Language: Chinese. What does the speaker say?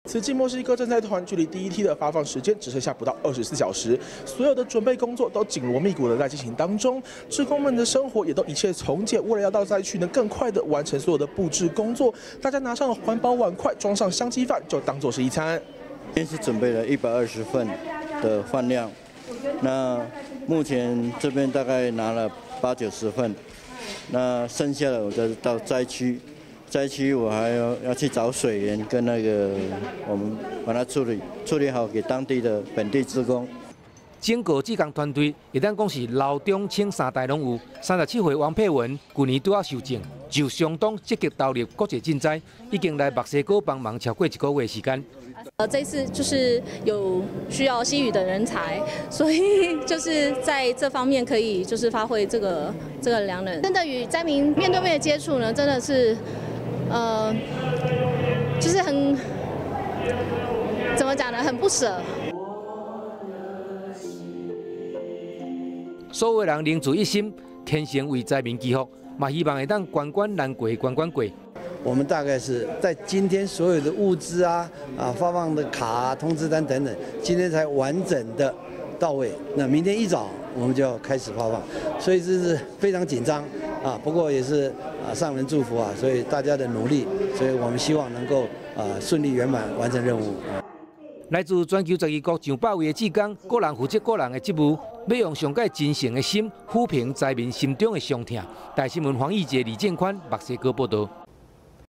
此季墨西哥赈灾团距离第一梯的发放时间只剩下不到24小时，所有的准备工作都紧锣密鼓的在进行当中。志工们的生活也都一切从简，为了要到灾区能更快的完成所有的布置工作，大家拿上了环保碗筷，装上香鸡饭，就当做是一餐。 今天是准备了120份的饭量，那目前这边大概拿了80-90份，那剩下的我就到灾区。灾区我还要去找水源跟我们把它处理好给当地的本地志工。 整个志工团队一旦讲是老中青三代拢有。37岁王佩文去年拄受症，就相当积极投入国际赈灾，已经来墨西哥帮忙超过1个月时间。 这次就是有需要西语的人才，所以就是在这方面可以就是发挥这个良能。真的与灾民面对面的接触呢，真的是。就是怎么讲呢？很不舍。 所有人凝聚一心，虔诚为灾民祈福，嘛希望会当关关难过关关过。 我们大概是在今天所有的物资发放的卡通知单等等，今天才完整的到位。那明天一早我们就要开始发放，所以这是非常紧张不过也是上人祝福所以大家的努力，所以我们希望能够顺利圆满完成任务。 来自全球12国上百位的志工，个人负责个人的职务，要用上界真诚的心抚平灾民心中的伤痛。大新闻黄义杰、李建宽，墨西哥报道。